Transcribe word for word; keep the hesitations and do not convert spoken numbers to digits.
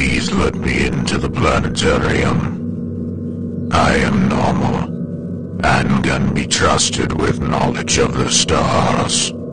Please let me into the planetarium. I am normal, and can be trusted with knowledge of the stars.